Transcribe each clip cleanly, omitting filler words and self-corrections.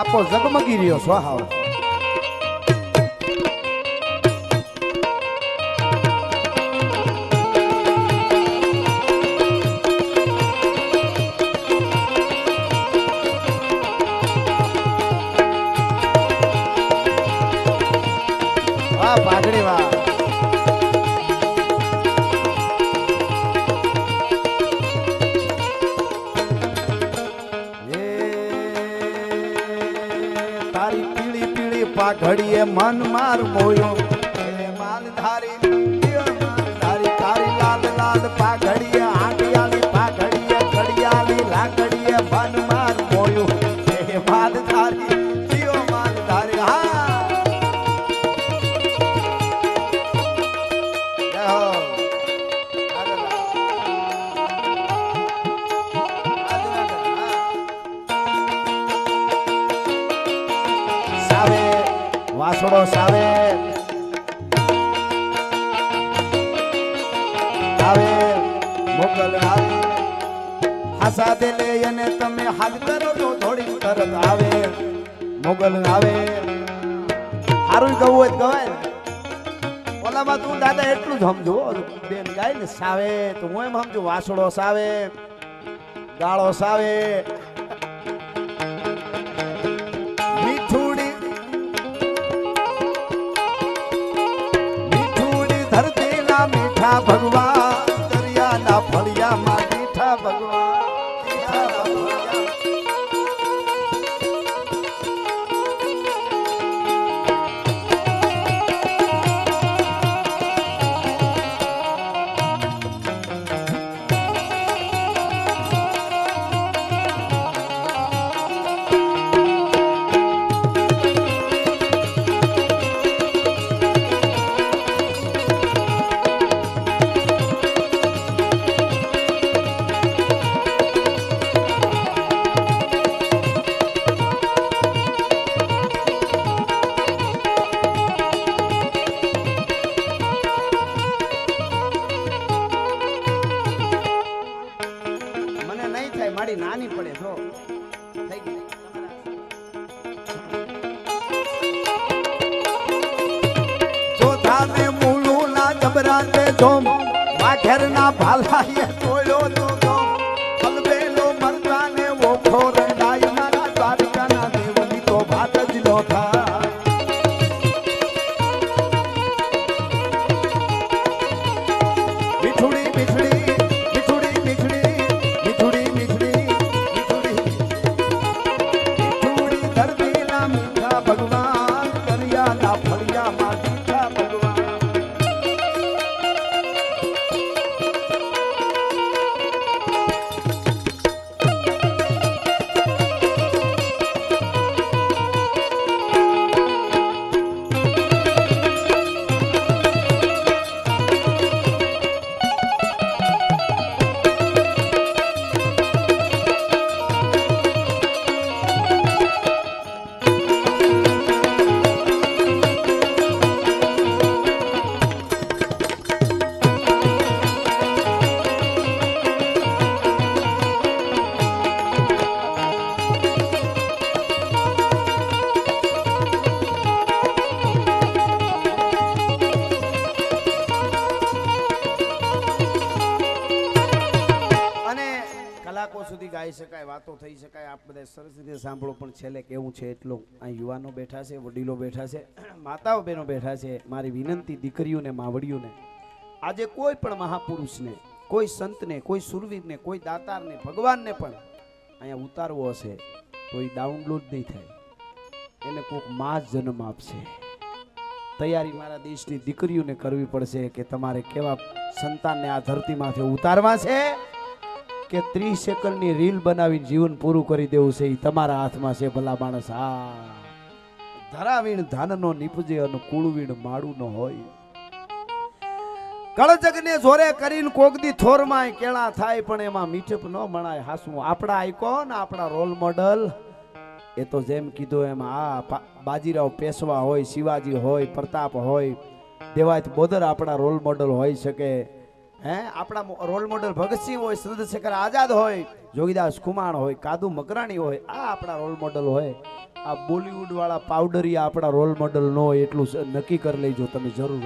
કલાકો જગમગી રહ્યો છો હાવ પાઘડી વાહ તારી પીળી પીળી પાઘડીએ મન માર મોયો માલધારી તારી તારી લાલ લાલ પાઘડીએ આંટિયાલી પાઘડીએ ઘડિયાળી લાકડીએ મન માર મોયો હે માલધારી જીઓ માલધારી હા વાસડો સાવે આવે મોગલ આવે હાસા દે લે અને તમે હાલ કરો તો થોડી તરત આવે મોગલ આવે હારું ગવું હોય ગવાય ઓલામાં તું દાદા એટલું જ સમજો બેન ગાય ને સાવે તો હું એમ સમજુ વાસડો સાવે ગાળો સાવે મીઠા ભગવાન દરિયાના ફળિયામાં મીઠા ભગવાન નાની પડે જો થઈ ગઈ જો ધામે મૂળું ના જબરાતે જોમ વાઘેર ના ભાલાએ તોડ્યો તો જોમ કલબેલો મરદાને ઓખો રંડાઈ મારા દ્વારકાના દેવની તો વાત જ નો થાય મીઠુડી મીઠડી સુધી ગાઈ શકાય વાતો થઈ શકાય આપ બધા સરસ રીતે સાંભળો પણ છેલ્લે કેવું છે એટલું આ યુવાનો બેઠા છે વડીલો બેઠા છે માતાઓ બહેનો બેઠા છે મારી વિનંતી દીકરીઓને માવડીઓને આજે કોઈ પણ મહાપુરુષને કોઈ સંતને કોઈ સુરવીરને કોઈ દાતારને ભગવાનને પણ અહીંયા ઉતારવો હશે તો એ ડાઉનલોડ નહીં થાય એને કોઈક માં જન્મ આપશે તૈયારી મારા દેશની દીકરીઓને કરવી પડશે કે તમારે કેવા સંતાનને આ ધરતીમાંથી ઉતારવા છે કે 30 સેકન્ડની રીલ બનાવીને જીવન પૂરું કરી દેવું છે એ તમારા હાથમાં છે ભલા માણસ હા ધરાવીણ ધાનનો નીપજે અને કુળવીણ માળું ન હોય કળજગને જોરે કરીને કોગદી થોરમાં કેળા થાય પણ એમાં મીઠપ ન મણાય હાસું આપણા આઈકોન આપણા રોલ મોડલ એ તો જેમ કીધું એમ આ બાજીરાવ પેશવા હોય શિવાજી હોય પ્રતાપ હોય દેવાયત બોદર આપણા રોલ મોડલ હોઈ શકે હે આપણા રોલ મોડલ ભગતસિંહ હોય ચંદ્રશેખર આઝાદ હોય જોગીદાસ કુમાર હોય કાદુ મકરાણી હોય આ આપણા રોલ મોડલ હોય આ બોલિવૂડ વાળા પાવડરિયા આપણા રોલ મોડલ ન હોય એટલું નક્કી કરી લેજો તમે જરૂર.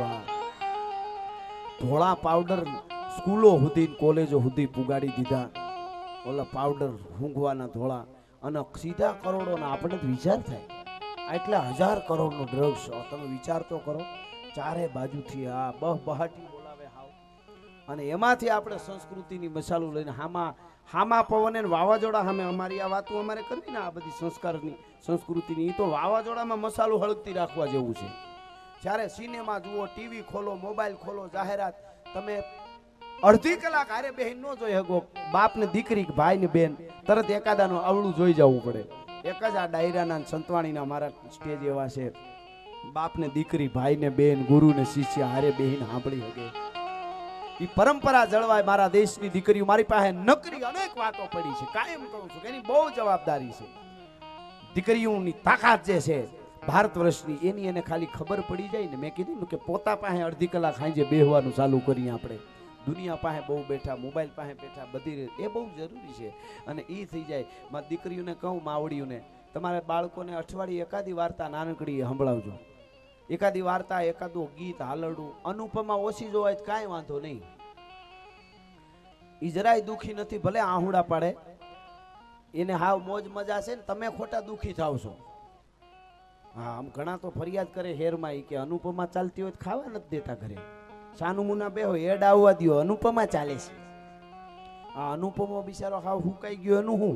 ધોળા પાવડર સ્કૂલો સુધી કોલેજો સુધી પુગાડી દીધા, ઓલા પાવડર ઊંઘવાના ધોળા, અને સીધા કરોડોના. આપણે જ વિચાર થાય એટલા 1000 કરોડનો ડ્રગ્સ. તમે વિચાર તો કરો, ચારે બાજુથી આ બહાટી બોલાવે હાવ. અને એમાંથી આપણે સંસ્કૃતિની મસાલો લઈને હામા પવન અને વાવાઝોડા સામે અમારી આ વાતો અમારે કરવી ને, આ બધી સંસ્કારની સંસ્કૃતિની, એ તો વાવાઝોડામાં મસાલો હળગતી રાખવા જેવું છે. જ્યારે સિનેમા જુઓ, ટીવી ખોલો, મોબાઈલ ખોલો, જાહેરાત, તમે અડધી કલાક હારે બેહીન ન જોઈ શકો. બાપ ને દીકરી, ભાઈ ને બેન, તરત એકાદાનું અવળું જોઈ જવું પડે. એક જ આ ડાયરાના સંતવાણીના મારા સ્ટેજ એવા છે, બાપ ને દીકરી, ભાઈ ને બેન, ગુરુ ને શિષ્ય હારે બેહીન સાંભળી શકે. એ પરંપરા જળવાય. મારા દેશની દીકરીઓ, મારી પાસે નકરી અનેક વાતો પડી છે, કાયમ કહું છું કે એની બહુ જવાબદારી છે. દીકરીઓની તાકાત જે છે ભારત વર્ષની, એની એને ખાલી ખબર પડી જાય ને. મેં કીધું કે પોતા પાસે અડધી કલાક સાંજે બેહવાનું ચાલુ કરીએ આપણે. દુનિયા પાસે બહુ બેઠા, મોબાઈલ પાસે બેઠા, બધી એ બહુ જરૂરી છે. અને એ થઈ જાય. મારી દીકરીઓને કહું, માવડીઓને, તમારે બાળકોને અઠવાડિયે એકાદી વાર્તા નાનકડી સંભળાવજો. એકાદી વાર્તા, એકાદું ગીત, હાલરડું. અનુપમા ઓછી જોવાય તો કાંઈ વાંધો નહીં, એ જરાય દુઃખી નથી, ભલે આહુડા પાડે, એને હાવ મોજ મજા છે ને, તમે ખોટા દુઃખી થાવ છો. હા, આમ ઘણા તો ફરિયાદ કરે હેરમાં કે અનુપમા ચાલતી હોય તો ખાવા નથી દેતા ઘરે. સાનું મુના બેહો, એડ આવવા દો, અનુપમા ચાલે છે. આ અનુપમો બિચારો હાવ હુકાઈ ગયો એનું હું.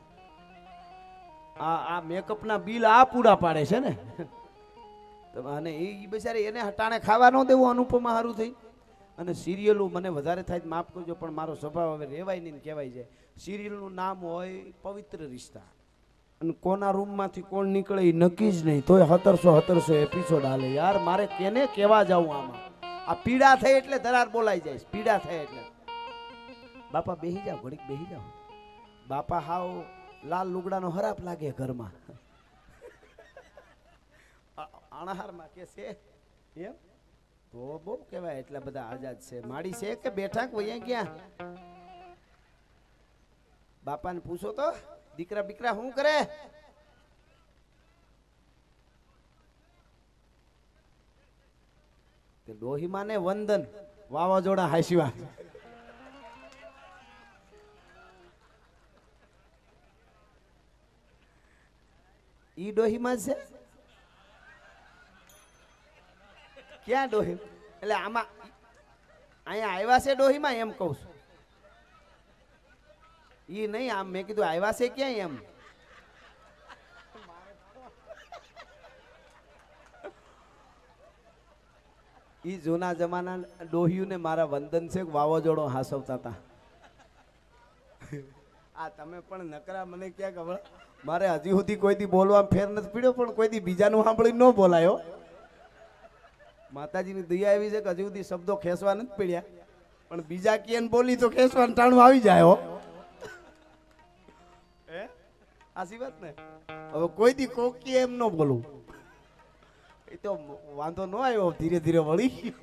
આ મેકઅપના બિલ આ પૂરા પાડે છે ને. અને એ બિચારી એને હટાણે ખાવા ન દેવું અનુપમા સારું થઈ. અને સિરિયલું મને વધારે થાય માફ કરજો, પણ મારો સ્વભાવ હવે રેવાય નહીં, કહેવાય છે. સિરિયલનું નામ હોય પવિત્ર રિશ્તા, અને કોના રૂમમાંથી કોણ નીકળે એ નક્કી જ નહીં, તોય 1700 એપિસોડ હાલે. યાર મારે કેને કેવા જાઉં આમાં? આ પીડા થઈ એટલે દરાર બોલાઈ જાય, પીડા થાય એટલે. બાપા બેહી જાઓ, ઘડીક બેહી જાઓ. બાપા હાવ લાલ લુગડાનો હરાપ લાગે ઘરમાં. અણહારમાં કે છે એમ તો બહુ કહેવાય. એટલા બધા આઝાદ છે. માડી છે કે બેઠા અહીંયા ક્યાં? બાપાને પૂછો તો, દીકરા બીકરા શું કરે? તે ડોહીમાને વંદન, વાવાઝોડા હાસ્યા. ઈ ડોહીમાં છે. ક્યાં ડોહી? એટલે આમાં અહીંયા આવ્યા છે ડોહીમાં એમ કહું છું. ઈ નહીં, આમ મેં કીધું આવ્યા છે ક્યાંય એમ. ઈ જૂના જમાના ડોહીઓને મારા વંદન છે, વાવાઝોડો હાસવતા હતા. આ તમે પણ નકરા, મને ક્યાં ખબર, મારે હજી સુધી કોઈ દી બોલવા ફેર નથી પીડ્યો, પણ કોઈ દી બીજાનું સાંભળી ન બોલાયો. માતાજીની દયા એવી છે કે હજી સુધી શબ્દો ખેંચવા નથી પડ્યા, પણ બીજા કેન બોલી તો ખેંચવાનું ટાણું આવી જાય. હો આસી વાત ને. હવે કોઈ દી કોકી એમ ન બોલું, એ તો વાંધો ન આવ્યો, ધીરે ધીરે વળી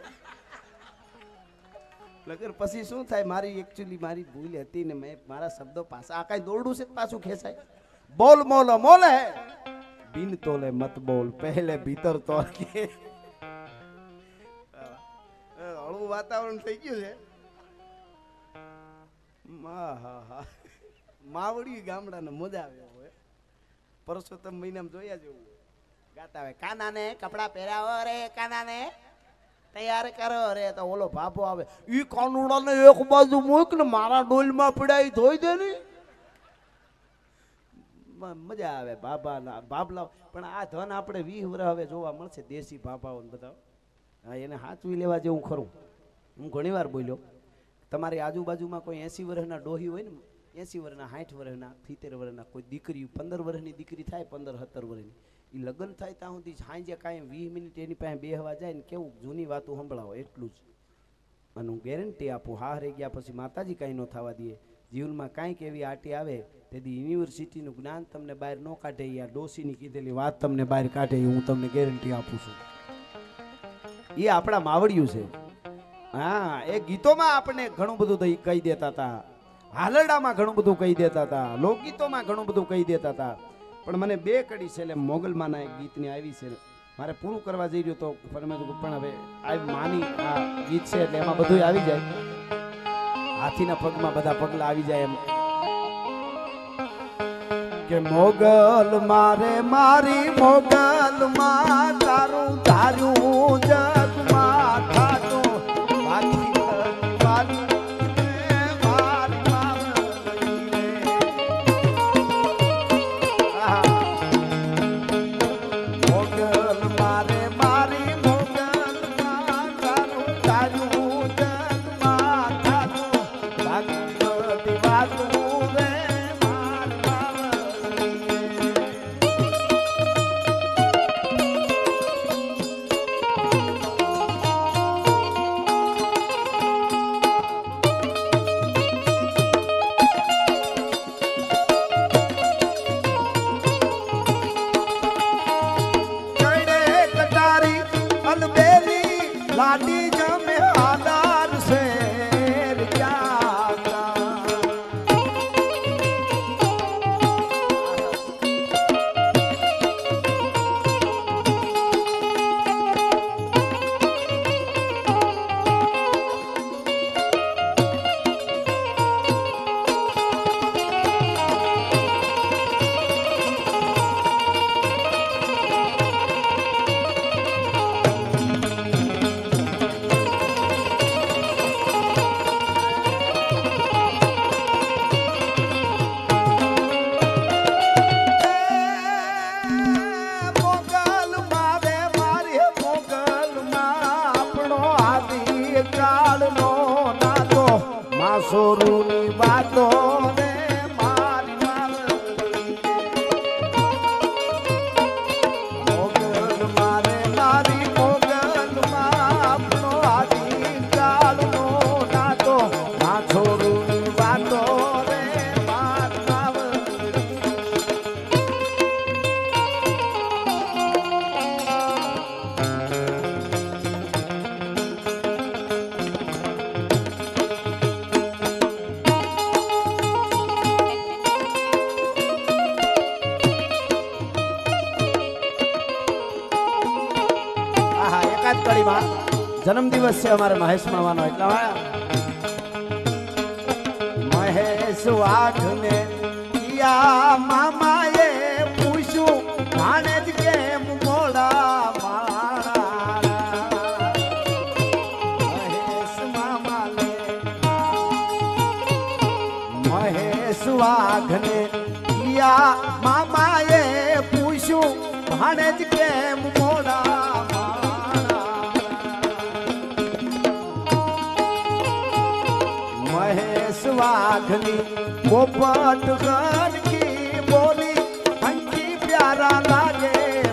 લગર પછી શું થાય. મારી એકચ્યુઅલી મારી ભૂલ હતી ને, મેં મારા શબ્દો પાછા, આ કઈ દોરડું છે પાછું ખેંચાય. બોલ મોલ મોલ હે બિન તોલે મત બોલ, પહેલે ભીતર તોલ કે. હળવું વાતાવરણ થઈ ગયું છે. માવડી ગામડાને મજા આવે હોય. પરસોત્તમ મહિનામાં જોયા જેવું ગાતા આવે, કાનાને કપડા પહેરાવો રે, કાનાને તૈયાર કરો રે. તો ઓલો ભાભો આવે, ઈ કાનુડાને એક બાજુ મૂક ને મારા ડોલમાં પડાઈ ધોઈ દે ને. મજા આવે ભાભલા. પણ આ ધન આપણે 20 વર્ષ હવે જોવા મળશે, દેશી ભાભાઓ બધા. હા, એને હાચવી લેવા જેવું ખરું. હું ઘણી વાર બોલ્યો, તમારી આજુબાજુમાં કોઈ 80 વર્ષના ડોહી હોય ને, 80 વર્ષના, 60 વર્ષના, 70 વર્ષના કોઈ દીકરી, 15 વર્ષની દીકરી થાય, 15-17 વર્ષની, એ લગ્ન થાય ત્યાં સુધી સાંજે કાંઈ 20 મિનિટ એની પાસે બેહવા જાય ને, કેવું જૂની વાતો સંભળાવો, એટલું જ. અને હું ગેરંટી આપું, હા રહી ગયા પછી માતાજી કાંઈ ન થવા દે. જીવનમાં કાંઈક એવી આટી આવે તેથી યુનિવર્સિટીનું જ્ઞાન તમને બહાર ન કાઢે. યા ડોસીની કીધેલી વાત તમને બહાર કાઢે, હું તમને ગેરંટી આપું છું. એ આપણા માવડિયું છે. હા, એ ગીતોમાં આપણે ઘણું બધું કહી દેતા હતા, હાલરડામાં ઘણું બધું કહી દેતા હતા, લોકગીતોમાં ઘણું બધું કહી દેતા હતા. પણ મને બે કડી છે એટલે મોગલમાના એક ગીતની આવી છે મારે પૂરું કરવા જઈ રહ્યો તો પણ હવે આ માની આ ગીત છે એટલે એમાં બધું આવી જાય હાથીના પગમાં બધા પગલા આવી જાય એમ કે મોગલ મારે મારી મોગલ માં તારું ધાર્યું જગમાં થાતું માથી लाडी जमे आदार से સોરુની વાતો રે મારી મોગલ મારે મારી મોગલ માં આપણો આદિ કાળનો નાતો મા સોરુની વાતો રે जन्म दिवस से हमारे महेश मामानो એટલા મહેશ વાઘ ને યા મામાએ પૂછ્યું ભાણેજ કેમ મોડા મારા મહેશ મામાને મહેશ વાઘ ને યા મામાએ પૂછ્યું ભાણેજ કેમ મોડા વાઘની પોપટ ગન કી બોલી હંકી પ્યારા લાગે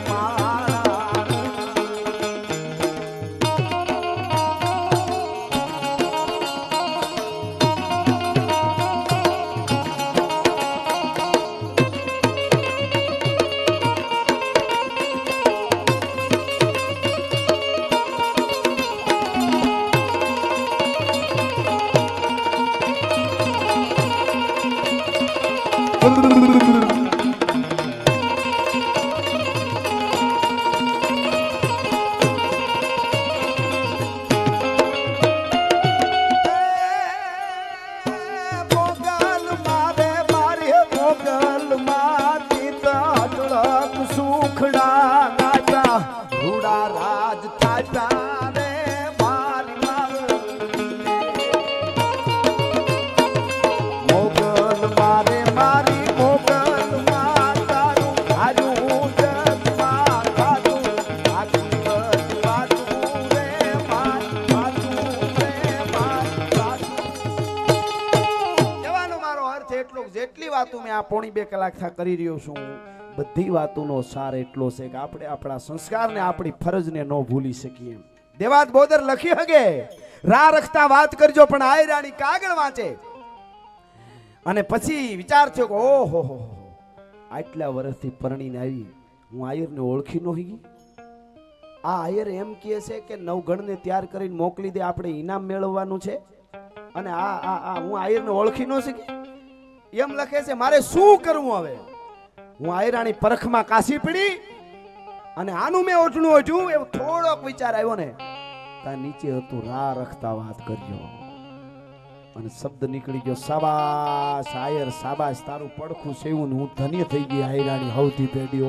પોણી 2 કલાક થા કરી રહ્યો છું બધી વાતોનો સાર એટલો છે કે આપણે આપણા સંસ્કારને આપણી ફરજને ન ભૂલી શકીએ દેવાત બોદર લખી હગે રા રખતા વાત કરજો પણ આય રાણી કાગળ વાંચે અને પછી વિચાર થયો કે ઓહો હો આટલા વર્ષથી પરણીને આવી હું આયરને ઓળખી ન હોઈ આ આયર એમ કહે છે કે નવગણને તૈયાર કરીને મોકલી દે આપણે ઇનામ મેળવવાનું છે અને આ હું આયરને ઓળખી ન શકી એમ લખે છે મારે શું કરવું હવે હું આયરાણી પરખમાં કાશી પડી અને આનું મેં ઓઢણું ઓઢ્યું એવો થોડોક વિચાર આવ્યો ને ત્યાં નીચે હતું રા રખતા વાત કર્યો અને શબ્દ નીકળી ગયો સાબાસ આયર સાબાસ તારું પડખું સેવું હું ધન્ય થઈ ગઈ આયરાણી હવથી પેઢીઓ.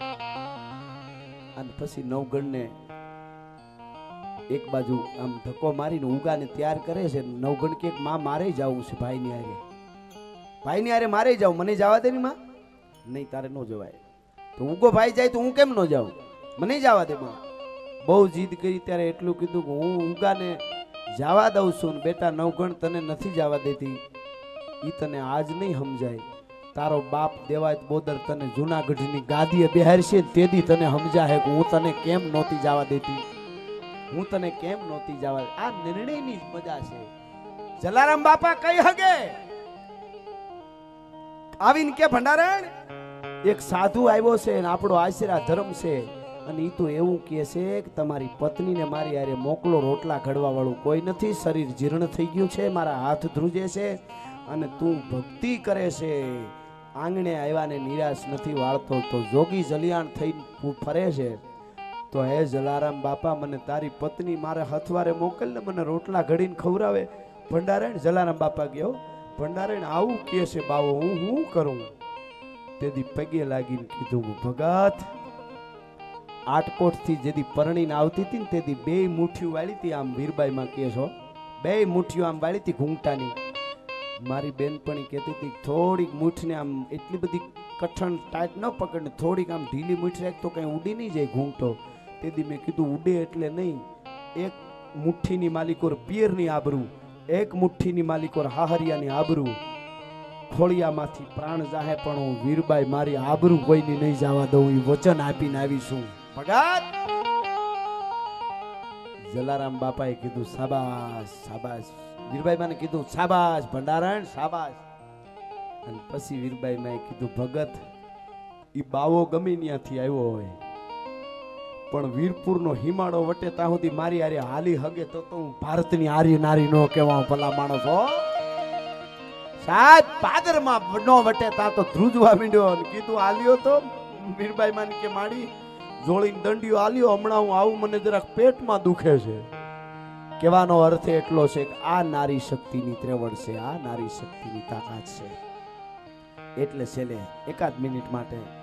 અને પછી નવગણને એક બાજુ આમ ધક્કો મારીને ઉગાને તૈયાર કરે છે. નવગણ કે માં મારે જવું છે ભાઈની હારે મારે જાવ, મને જવા દે ની માં. નહીં તારે ન જવાય. તો ઉગો ભાઈ જાય તો હું કેમ ન જાઉં, મને જવા દે માં. બહુ જીદ કરી ત્યારે એટલું કીધું કે હું ઉગાને જવા દઉં છું ને બેટા નવગણ તને નથી જવા દેતી ઈ તને આજ નહીં સમજાય. તારો બાપ દેવાયત બોદર તને જૂનાગઢની ગાદીએ બેહારશે તેથી તને સમજાય કે હું તને કેમ નહોતી જવા દેતી, હું તને કેમ નહોતી જવા. આ નિર્ણયની જ મજા છે. જલારામ બાપા કઈ હગે આવીને કે ભંડારણ એક સાધુ આવ્યો છે અને આપણો આશીર્વા ધર્મ છે અને ઈ તો એવું કહે છે કે તમારી પત્નીને મારી હારે મોકલો, રોટલા ઘડવા વાળું કોઈ નથી, શરીર જીર્ણ થઈ ગયું છે, મારા હાથ ધ્રુજે છે અને તું ભક્તિ કરે છે, આંગણે આવ્યાને નિરાશ નથી વાળતો, તો જોગી જલિયાણ થઈ ફરે છે. તો હે જલારામ બાપા મને તારી પત્ની મારે હથવારે મોકલને મને રોટલા ઘડીને ખવડાવે. ભંડારણ જલારામ બાપા ગયો ભંડારણ આવું કે છે બાવો હું કરું. તેથી પગે લાગીને કીધું ભગત આટકોટ થી જેથી પરણીને આવતી હતી ને તેથી બે મુઠ્ઠીઓ વાળી હતી આમ વીરબાઈમાં કે છો બે મુઠ્ઠીઓ આમ વાળી હતી ઘૂંઘટાની. મારી બેનપણી કહેતી હતી થોડીક મૂઠને આમ એટલી બધી કઠણ ટાઈટ ન પકડને થોડીક આમ ઢીલી મૂઠ રાખ તો કઈ ઉડી નહીં જાય ઘૂંઘટો. તેથી મેં કીધું ઉડે એટલે નહીં, એક મુઠ્ઠીની માલિકોર પિયરની આબરૂ, એક મુઠ્ઠીની માલિકોર હાહરિયાની આબરૂ, ખોળિયામાંથી પ્રાણ જાહે પણ હું વીરબાઈ મારી આબરૂ કોઈની નહીં જવા દઉં એ વચન આપીને આવીશું. ભગત જલારામ બાપાએ કીધું શાબાશ શાબાશ. વીરબાઈ માને કીધું શાબાશ ભંડારણ શાબાશ. અને પછી વીરબાઈ માએ કીધું ભગત ઈ બાવો ગમે ત્યાંથી આવ્યો હોય પણ વીરપુરનો હિમાળો વટે ત્યાં સુધી મારી હારે હાલી હગે તો હું ભારતની આરી નારી નો કહેવા ભલા માણસ હો સાહેબ. પાદરમાં નો વટે ત્યાં તો ધ્રુજવા માંડ્યો અને કીધું આલ્યો તો વીરબાઈ માને કે માડી જોડીને દંડિયો આલ્યો હમણાં હું આવું મને જરાક પેટમાં દુખે છે. કહેવાનો અર્થ એટલો છે કે આ નારી શક્તિની ત્રેવડ છે, આ નારી શક્તિની તાકાત છે. એટલે છેલ્લે એકાદ મિનિટ માટે